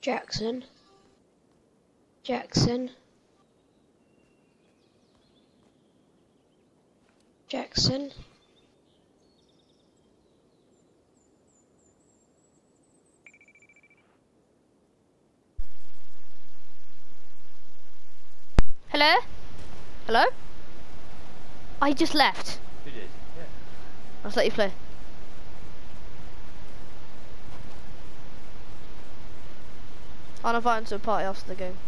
Jackson. Jackson. Jackson. Hello? Hello? I just left. Who did? Yeah. I'll just let you play. I'll invite him to a party after the game.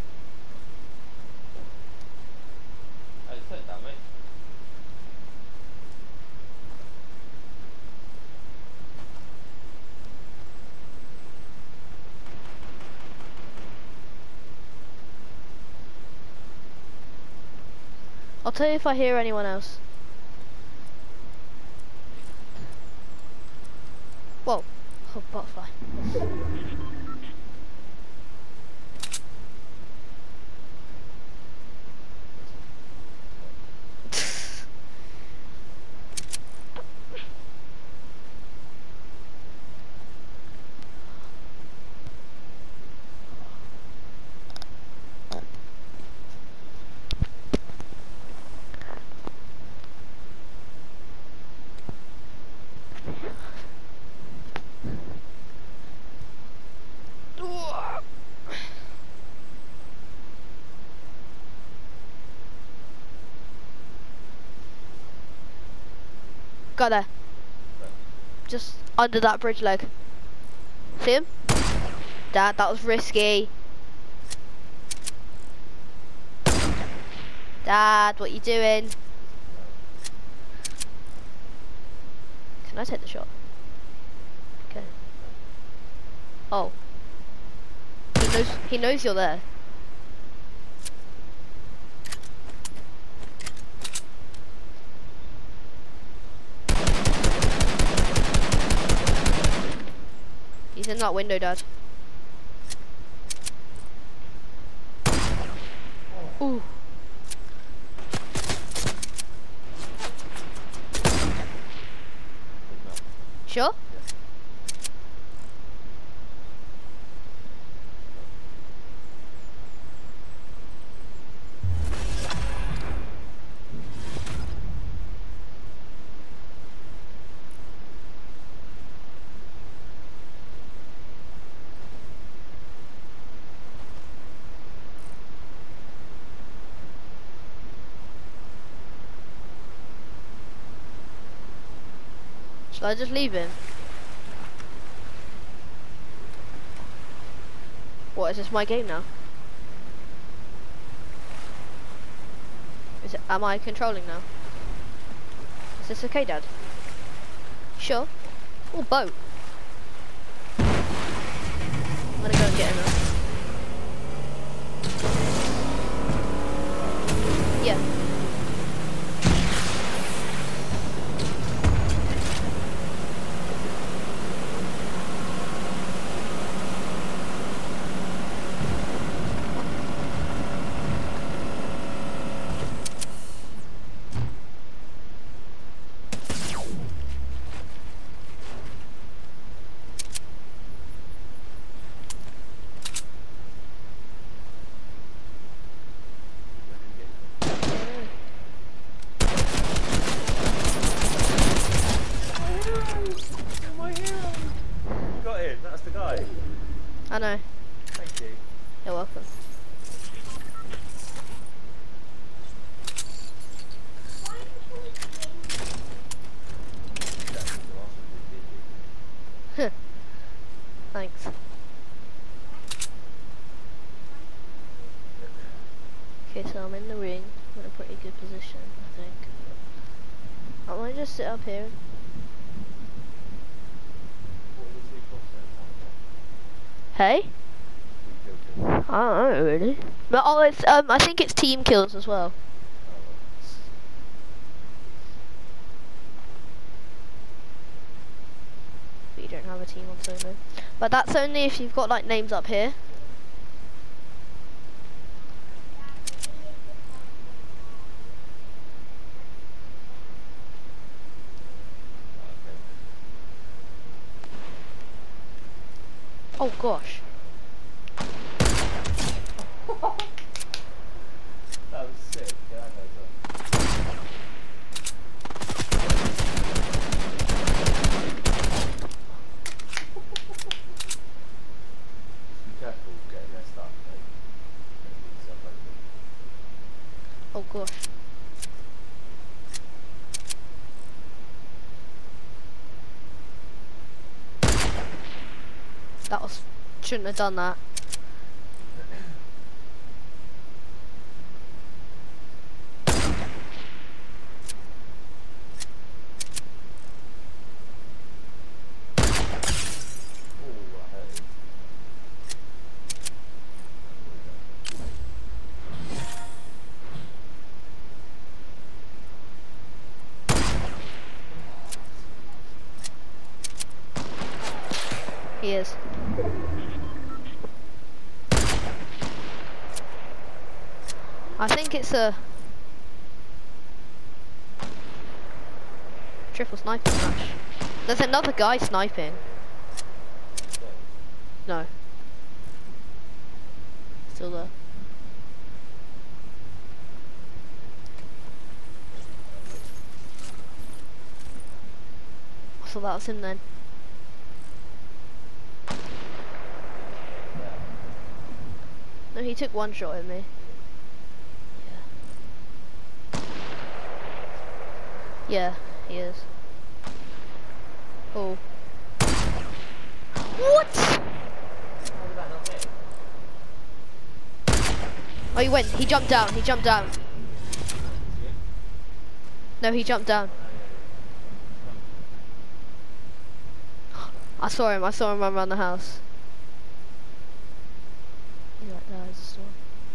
Oh, it's that, mate. I'll tell you if I hear anyone else. Whoa. Oh, butterfly. Got there. Just under that bridge leg. See him? Dad, that was risky. Dad, what you doing? Can I take the shot? Okay. Oh. He knows you're there. He's in that window, Dad. Ooh. Sure? Shall I just leave him? What, is this my game now? Am I controlling now? Is this okay, Dad? Sure. Oh, boat. I'm gonna go and get him now. Yeah. I know. Thank you. You're welcome. Thanks. Okay, so I'm in the ring. I'm in a pretty good position, I think. I might just sit up here. Hey? I don't know really. But oh, it's I think it's team kills as well. But you don't have a team on solo. But that's only if you've got like names up here. Oh gosh. That was... Shouldn't have done that. He is. I think it's a triple sniping match. There's another guy sniping. No. Still there. I thought that was him then. No, he took one shot at me. Yeah, he is. Oh. What? Oh, he went. He jumped down. He jumped down. No, he jumped down. I saw him. I saw him run around the house. He's right there. There's a store.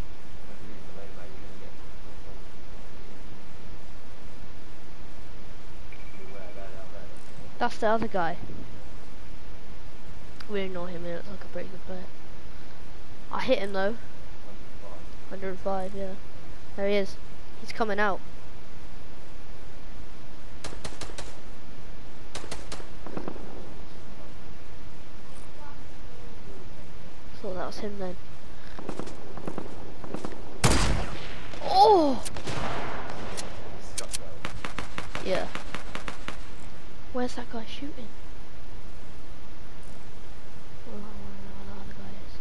That's the other guy. We ignore him, he looks like a pretty good player. I hit him though. 105, yeah. There he is. He's coming out. Thought that was him then. Oh! Yeah. Where's that guy shooting? Oh, I don't know where the other guy is.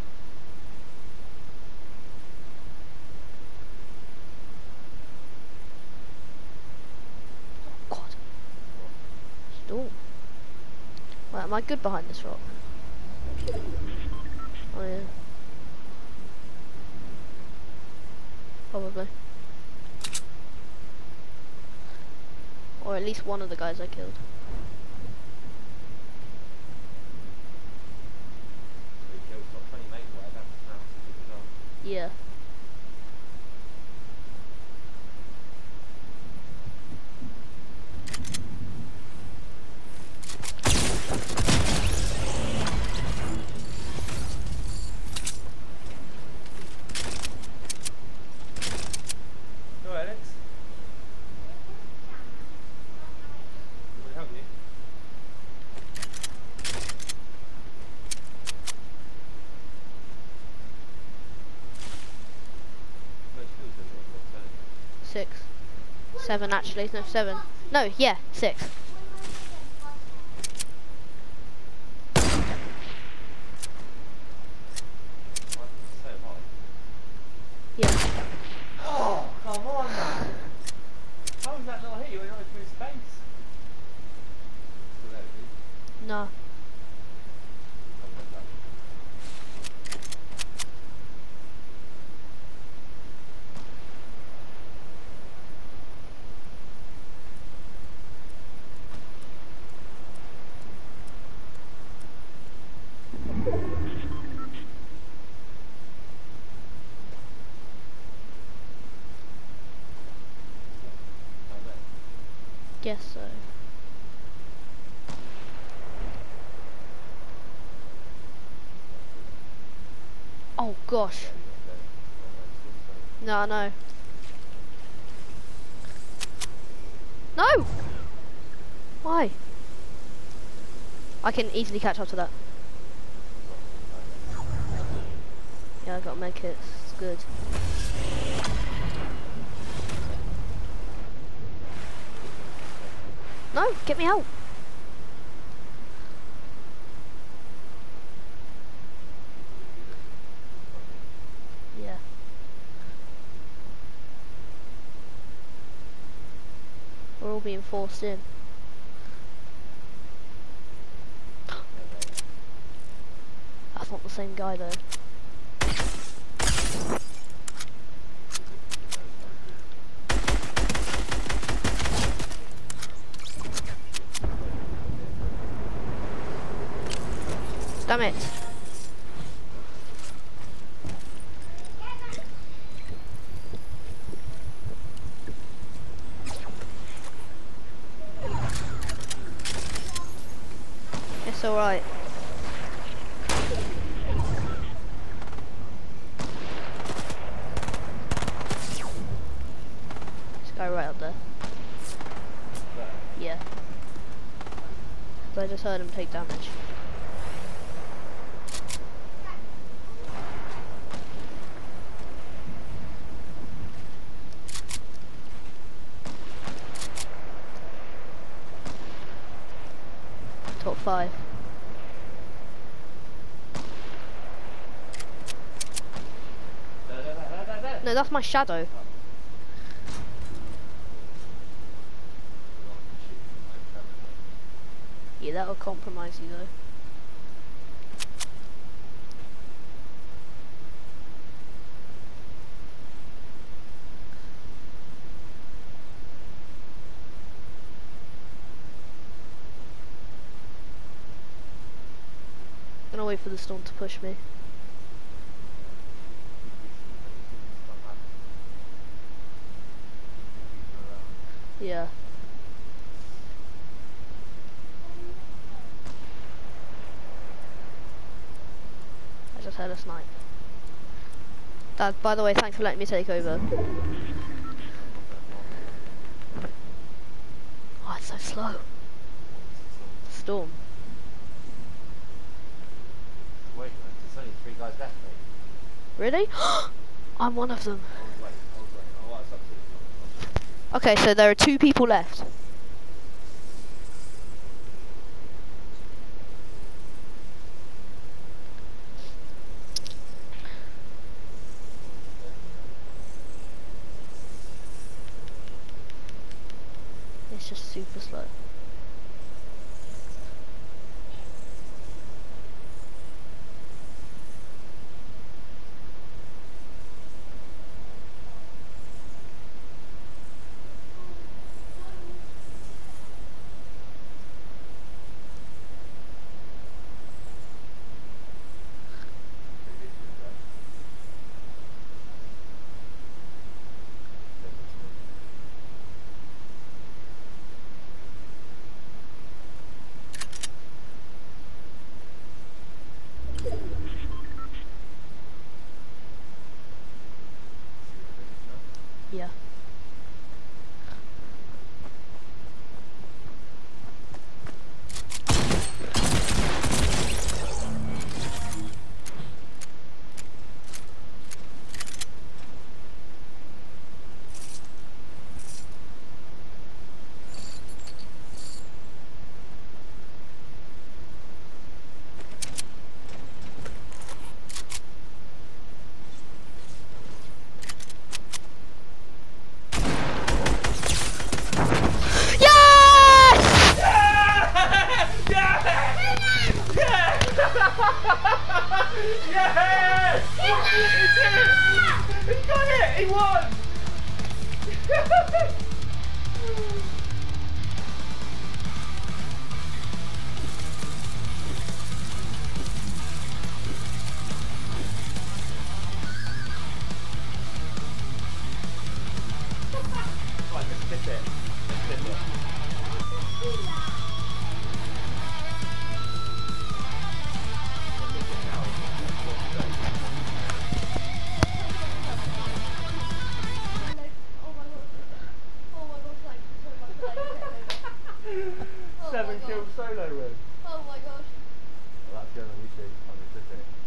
Oh God. Storm. Right, am I good behind this rock? Oh yeah. Probably. Or at least one of the guys I killed. Yeah. Go, Alex. Will it help you? Most schools have got 6. 7 actually, no 7. No, yeah, 6. so hot. Yeah. Oh, come on, man. How was that not hit you when I was through space? Still there, dude. No. Guess so. Oh gosh. No, no. No! Why? I can easily catch up to that. Yeah, I got med kits. It's good. No, get me out. Yeah. We're all being forced in. the same guy though. Damn it. It's alright. This guy right up there. Yeah. So I just heard him take damage. Top 5. No, that's my shadow. Yeah, that'll compromise you though. I'm gonna wait for the storm to push me. Yeah. I just heard a snipe. Dad, by the way, thanks for letting me take over. Oh, it's so slow. Storm. Wait, man, there's only 3 guys left, mate. Really? I'm one of them. I was waiting. Oh, it's up to you. Okay, so there are 2 people left. It's just super slow. Yeah. Yes! He did! He got it! He won! Right, let's flip it. Let's flip it. 7 kill solo win. Oh my gosh. Well, that's going on YouTube. I'm going to flip it.